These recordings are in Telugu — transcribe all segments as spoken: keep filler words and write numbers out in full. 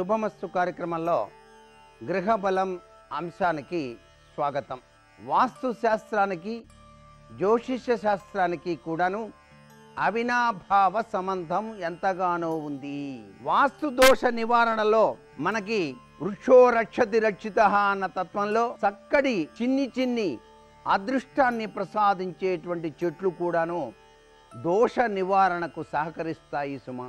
శుభమస్తు కార్యక్రమంలో గృహబలం అంశానికి స్వాగతం. వాస్తు శాస్త్రానికి జ్యోతిష్య శాస్త్రానికి కూడాను అవినాభావ సంబంధం ఎంతగానో ఉంది. వాస్తు దోష నివారణలో మనకి వృక్షో రక్షతి రక్షిత అన్న తత్వంలో చక్కటి చిన్ని చిన్ని అదృష్టాన్ని ప్రసాదించేటువంటి చెట్లు కూడాను దోష నివారణకు సహకరిస్తాయి సుమా.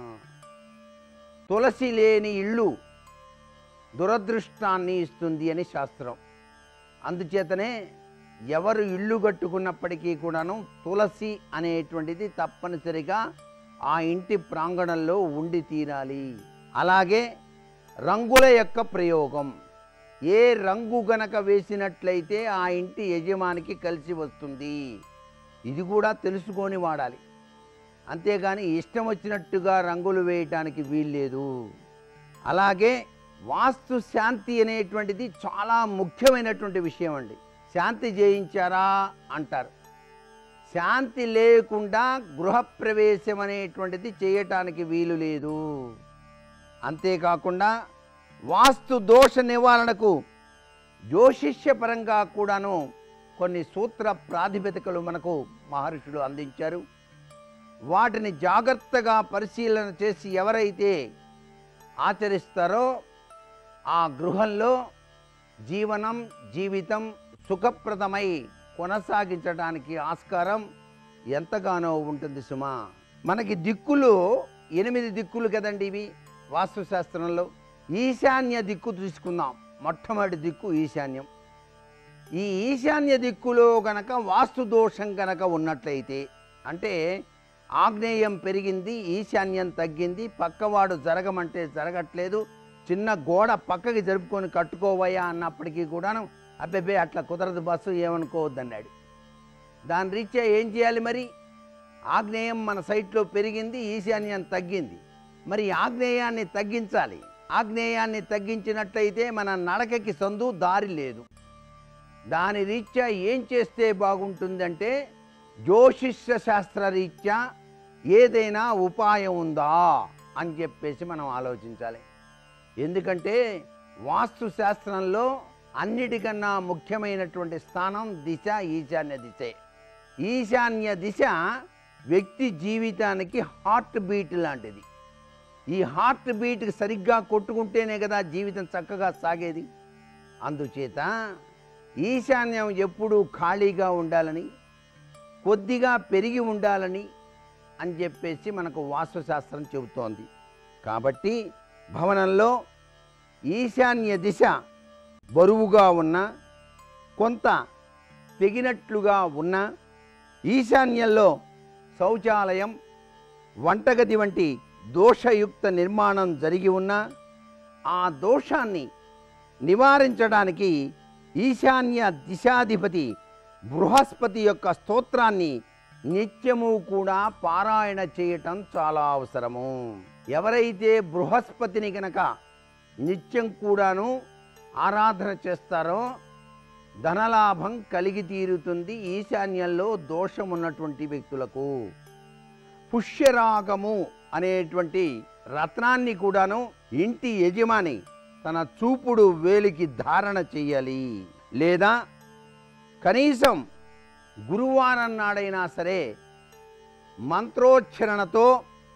తులసి లేని ఇల్లు దురదృష్టాన్ని ఇస్తుంది అని శాస్త్రం. అందుచేతనే ఎవరు ఇల్లు కట్టుకున్నప్పటికీ కూడాను తులసి అనేటువంటిది తప్పనిసరిగా ఆ ఇంటి ప్రాంగణంలో ఉండి తీరాలి. అలాగే రంగుల యొక్క ప్రయోగం, ఏ రంగు గనక వేసినట్లయితే ఆ ఇంటి యజమానికి కలిసి వస్తుంది, ఇది కూడా తెలుసుకొని వాడాలి. అంతేగాని ఇష్టం వచ్చినట్టుగా రంగులు వేయటానికి వీల్లేదు. అలాగే వాస్తు శాంతి అనేటువంటిది చాలా ముఖ్యమైనటువంటి విషయం అండి. శాంతి చేయించారా అంటారు. శాంతి లేకుండా గృహప్రవేశం అనేటువంటిది చేయటానికి వీలు లేదు. అంతేకాకుండా వాస్తు దోష నివారణకు జ్యోతిష్యపరంగా కూడాను కొన్ని సూత్ర ప్రాతిపదికలు మనకు మహర్షులు అందించారు. వాటిని జాగ్రత్తగా పరిశీలన చేసి ఎవరైతే ఆచరిస్తారో ఆ గృహంలో జీవనం జీవితం సుఖప్రదమై కొనసాగించడానికి ఆస్కారం ఎంతగానో ఉంటుంది సుమా. మనకి దిక్కులు ఎనిమిది దిక్కులు కదండి ఇవి వాస్తుశాస్త్రంలో. ఈశాన్య దిక్కు తీసుకుందాం. మొట్టమొదటి దిక్కు ఈశాన్యం. ఈ ఈశాన్య దిక్కులో గనక వాస్తు దోషం గనక ఉన్నట్లయితే, అంటే ఆగ్నేయం పెరిగింది, ఈశాన్యం తగ్గింది, పక్కవాడు జరగమంటే జరగట్లేదు, చిన్న గోడ పక్కకి జరుపుకొని కట్టుకోవయ్యా అన్నప్పటికీ కూడాను అబ్బెబ్బే అట్లా కుదరదు బస్సు ఏమనుకోవద్దన్నాడు. దాని రీత్యా ఏం చేయాలి మరి? ఆగ్నేయం మన సైట్లో పెరిగింది, ఈశాన్యం తగ్గింది, మరి ఆగ్నేయాన్ని తగ్గించాలి. ఆగ్నేయాన్ని తగ్గించినట్లయితే మన నడకకి సందు దారి లేదు. దాని రీత్యా ఏం చేస్తే బాగుంటుందంటే జ్యోతిష్య శాస్త్ర రీత్యా ఏదైనా ఉపాయం ఉందా అని చెప్పేసి మనం ఆలోచించాలి. ఎందుకంటే వాస్తు శాస్త్రంలో అన్నిటికన్నా ముఖ్యమైనటువంటి స్థానం దిశ ఈశాన్య దిశే. ఈశాన్య దిశ వ్యక్తి జీవితానికి హార్ట్ బీట్ లాంటిది. ఈ హార్ట్ బీట్కి సరిగ్గా కొట్టుకుంటేనే కదా జీవితం చక్కగా సాగేది. అందుచేత ఈశాన్యం ఎప్పుడూ ఖాళీగా ఉండాలని, కొద్దిగా పెరిగి ఉండాలని అని చెప్పేసి మనకు వాస్తుశాస్త్రం చెబుతోంది. కాబట్టి భవనంలో ఈశాన్య దిశ బరువుగా ఉన్న, కొంత తెగినట్లుగా ఉన్న, ఈశాన్యంలో శౌచాలయం వంటగది వంటి దోషయుక్త నిర్మాణం జరిగి ఉన్న, ఆ దోషాన్ని నివారించడానికి ఈశాన్య దిశాధిపతి బృహస్పతి యొక్క స్తోత్రాన్ని నిత్యము కూడా పారాయణ చేయటం చాలా అవసరము. ఎవరైతే బృహస్పతిని కనుక నిత్యం కూడాను ఆరాధన చేస్తారో ధనలాభం కలిగి తీరుతుంది. ఈశాన్యంలో దోషం ఉన్నటువంటి వ్యక్తులకు పుష్యరాగము అనేటువంటి రత్నాన్ని కూడాను ఇంటి యజమాని తన చూపుడు వేలికి ధారణ చెయ్యాలి. లేదా కనీసం గురువారం నాడైనా సరే మంత్రోచ్చరణతో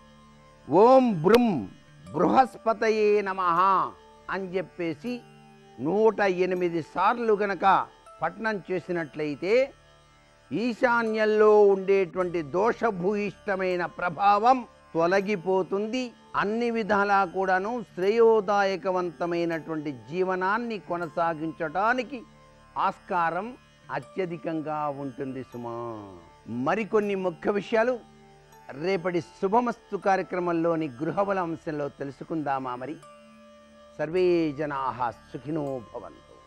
ఓం బృం బృహస్పతయే నమః అని చెప్పేసి నూట ఎనిమిది సార్లు గనక పఠనం చేసినట్లయితే ఈశాన్యంలో ఉండేటువంటి దోషభూయిష్టమైన ప్రభావం తొలగిపోతుంది. అన్ని విధాలా కూడాను శ్రేయోదాయకవంతమైనటువంటి జీవనాన్ని కొనసాగించడానికి ఆస్కారం అత్యధికంగా ఉంటుంది సుమా. మరికొన్ని ముఖ్య విషయాలు రేపటి శుభమస్తు కార్యక్రమంలోని గృహబల అంశంలో తెలుసుకుందామా మరి? సర్వే జనాః సుఖినో భవంతు.